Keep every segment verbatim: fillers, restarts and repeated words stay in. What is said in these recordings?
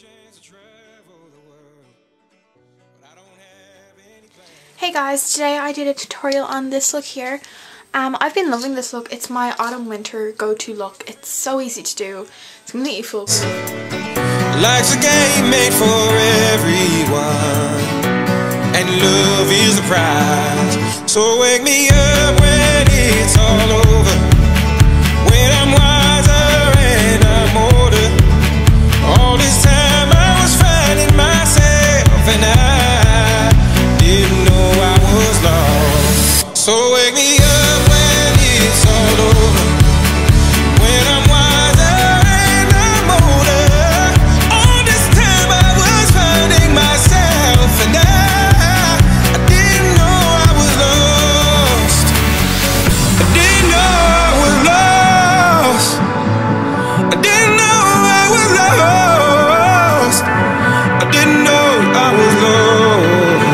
Hey guys, today I did a tutorial on this look here. Um, I've been loving this look. It's my autumn winter go-to look. It's so easy to do. It's completely foolproof. Life's a game made for everyone, and love is the prize. So wake me up when it's all over, when I'm wiser and I'm older. All this time I was finding myself, and I didn't know I was lost. So wake me up when it's all over, when I'm wiser and I'm older. All this time I was finding myself, and I, I didn't know I was lost. I didn't know I was lost. I didn't know I was lost. I didn't know I was lost.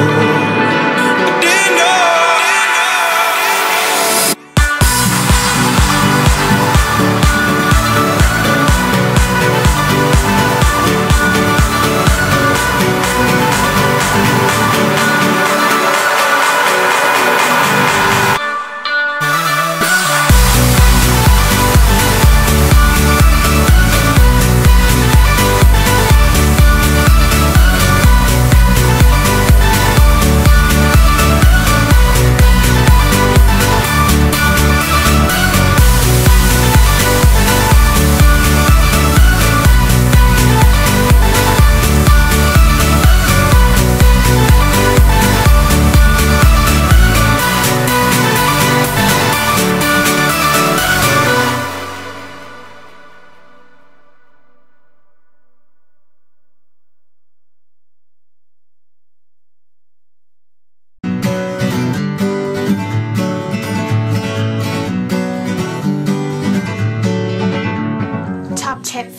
Top tip.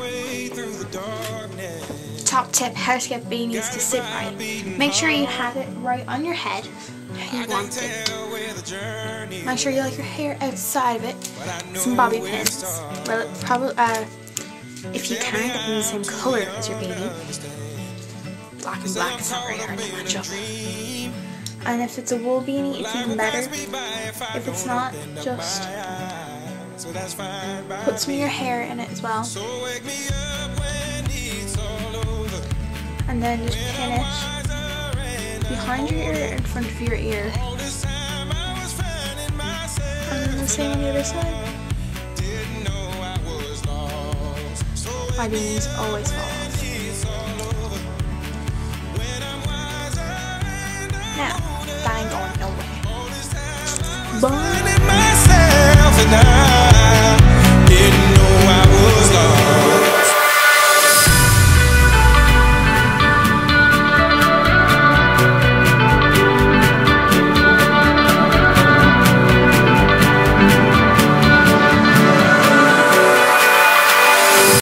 Top tip, how to get beanies to sit right. Make sure you have it right on your head how you want it. Make sure you like your hair outside of it. Some bobby pins. Well, probably uh, if you can, get them the same color as your beanie. Black and black is not very hard to match up. And if it's a wool beanie, it's even better. If it's not, just put some of your hair in it as well. And then just pin it behind your ear, in front of your ear. And then the same on the other side. My beanies always fall off. Now, that ain't going nowhere. Bye.